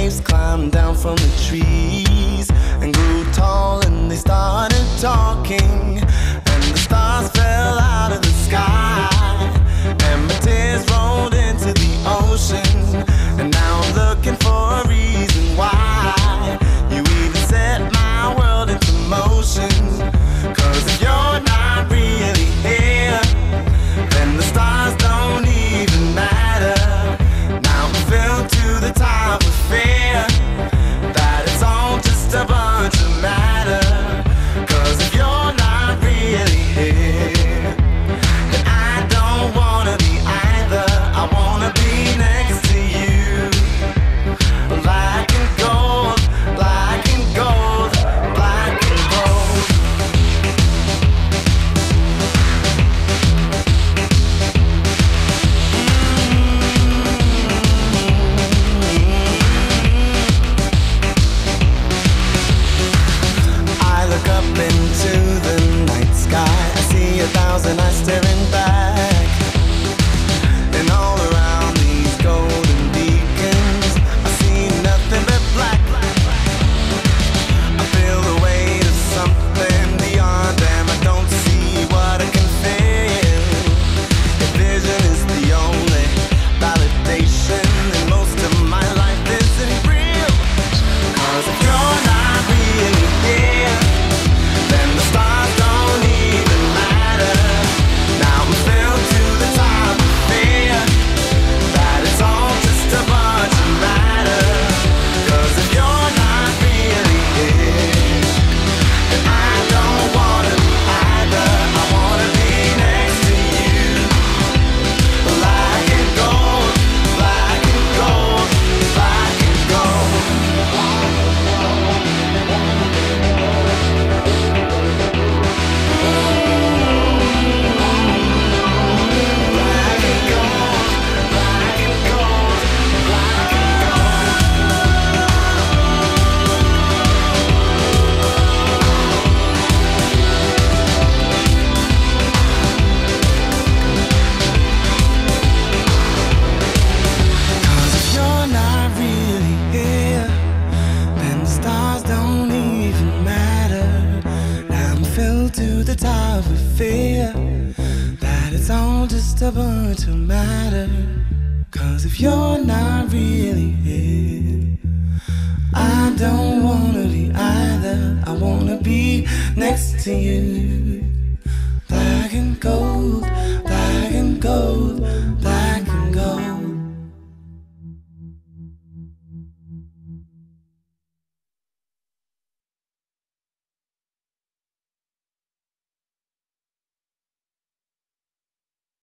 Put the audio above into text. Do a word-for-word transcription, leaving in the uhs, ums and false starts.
waves climbed down from the trees and grew tall, and they started talking, and the stars fell out of the sky, and my tears rolled into the ocean, and now I'm looking for a reason why you even set my world into motion. Cause if you're not really here, then the stars don't even matter. Now I'm filled to the top with fear that it's all just a bunch of matter. Cause if you're not really here, then I don't wanna be either. I wanna be next to you. Black and gold, black and gold, black and gold. I look up into the night sky. I see a thousand eyes staring back, and all around these golden beacons I see nothing but black. I feel the weight of something beyond them. I don't see what I can feel. If vision is the only validation, then most of my life isn't real. Cause if you're not really here, then the stars don't even matter. Now I'm filled to the top of fear that it's all just a bunch of matter. Cause if you're not really here, then I don't wanna be either. I wanna be next to you. Black and gold, black and gold, black and gold. Black and gold, black and gold, black and Cause if you're not really here, then the stars don't even matter. Now I'm filled to the top with fear that it's all just a bunch of matter. Cause if you're not really here, I don't wanna be either. I wanna be next to you. Black and gold, black and gold,